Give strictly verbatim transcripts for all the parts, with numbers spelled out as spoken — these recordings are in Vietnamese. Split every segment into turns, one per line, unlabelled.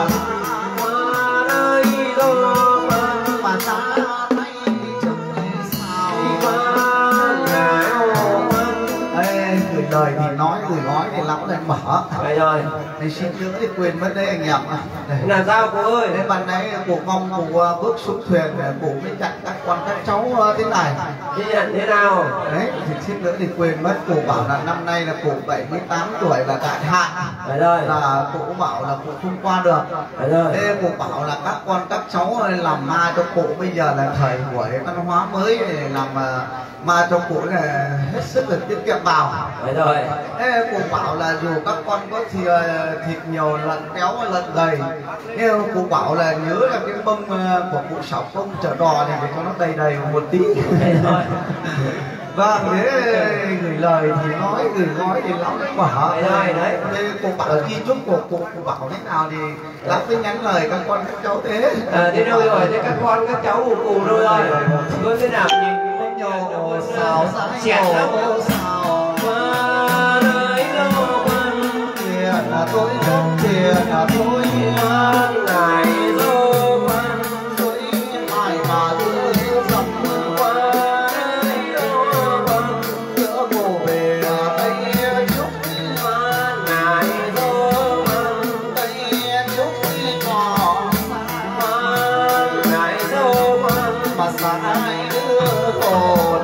qua đây đô mà xa tay chừng sao ê gửi lời thì nói gửi nói thì lắm lên mở
vậy rồi
thì xin lỗi thì quên mất đấy anh em ạ.
Làm sao cụ ơi?
Đến ban nãy cụ mong cụ bước xuống thuyền cụ mới dặn các con các cháu thế này.
Ghi nhận thế nào?
Đấy thì xin lỗi thì quên mất, cụ bảo là năm nay là cụ bảy mươi tám tuổi là đại hạn.
Vậy rồi.
Là cụ bảo là cụ không qua được.
Vậy rồi.
Thế cụ bảo là các con các cháu làm ma cho cụ, bây giờ là thời buổi văn hóa mới để làm ma cho cụ là hết sức là tiết kiệm vào.
Vậy rồi.
Thế cụ bảo là dù các con có thịt, thịt nhiều lợn béo lợn gầy, nhưng cụ bảo là nhớ là cái mâm của cụ Sáu Công chở đò này để cho nó đầy đầy một tí. Vâng, thế gửi lời thì nói, gửi nói thì lắm đấy bảo.
Vậy rồi đấy.
Thế cụ bảo ghi chúc của cụ, cụ bảo thế nào thì lắm mới nhắn lời các con các cháu thế.
À, thế đâu rồi, thế các con các cháu của cụ đâu rồi? Có thế nào nhỉ?
Nhổ xào xài nhổ xào
qua đây đâu quan
tiền là tôi gốc tiền là tôi
quan này đâu quan
tôi mãi mà tôi dòng
qua đây đâu quan
giữa cổ về đây chúc
quan này đâu quan
đây chúc còn
quan này đâu quan
mà sai đưa hồn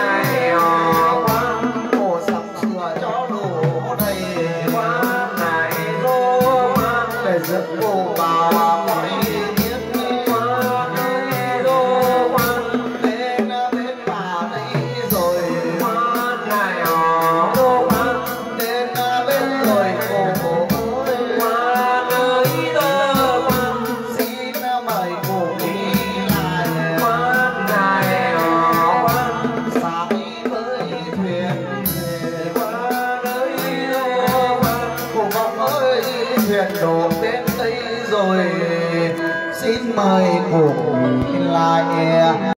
quan này
mời cùng lại